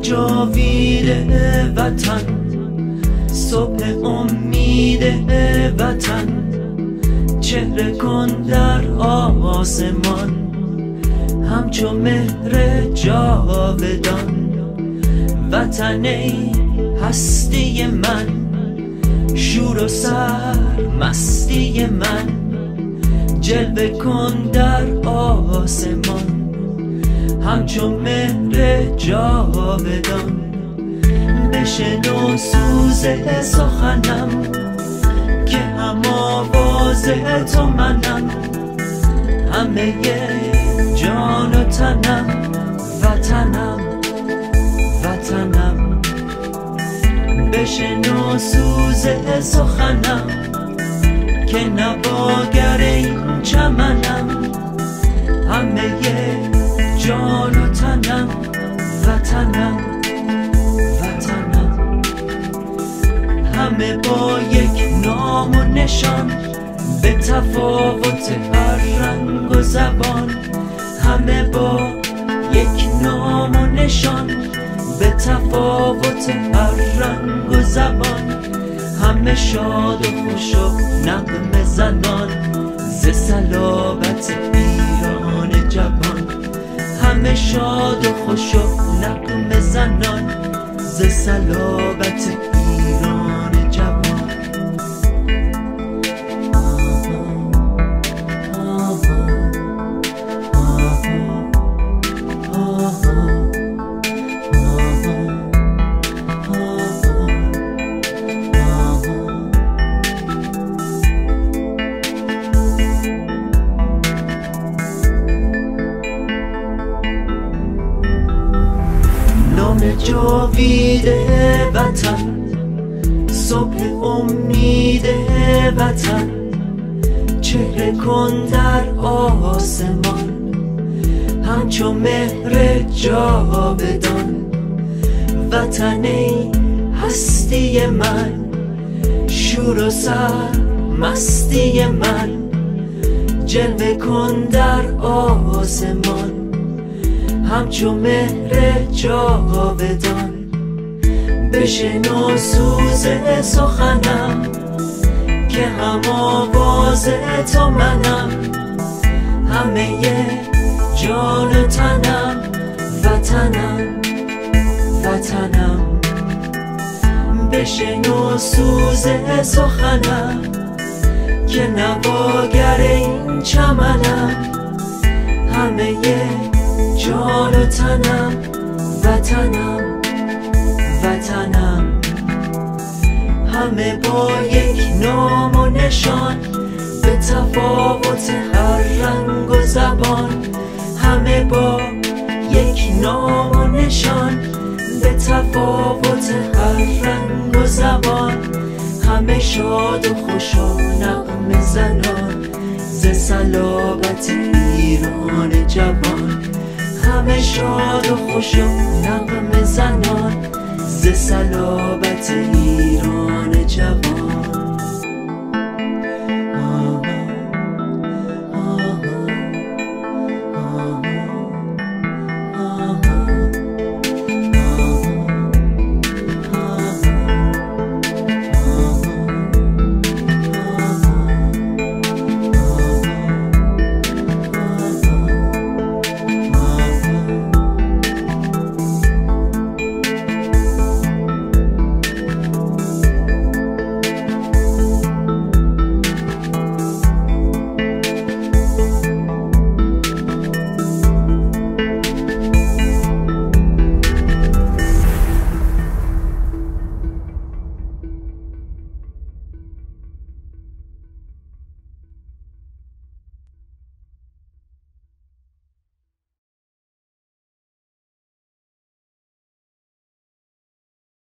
جاوید وطن، صبح امید وطن، چهره کن در آسمان همچو مهر جاودان. وطن ای هستی من، شور و سرمستی من، جلوه کن در آسمان همچو مهر جاودان. بشنو سوز سخنم که هم آواز تو منم، همه جان و تنم، وطنم وطنم. بشنو سوز سخنم که نواگر این چمنم، همه جان و تنم، وطنم وطنم. همه با یک نام و نشان، به تفاوت هر رنگ و زبان. همه با یک نام و نشان، به تفاوت هر رنگ و زبان. همه شاد و خوش و نغمه زنان، ز صلابت ایران جوان. همه شاد و خوش و نغمه زنان، ز صلابت ایران جوان. جاوید وطن، صبح امید وطن، چهره کن در آسمان همچو مهر جاودان. وطن ای هستی من، شور و سرمستی من، جلوه کن در آسمان همچو مهر جاودان. بشنو سوز سخنم که هم آواز تو منم، همه جان و تنم، وطنم وطنم. بشنو سوز سخنم که نواگر این چمنم، همه جان و تنم، وطنم وطنم. همه با یک نام و نشان، به تفاوت هر رنگ و زبان. همه با یک نام و نشان، به تفاوت هر رنگ و زبان. همه شاد و خوش و نغمه زنان، ز صلابت ایران جوان. همه شاد و خوش و نغمه زنان، ز صلابت ایران جوان.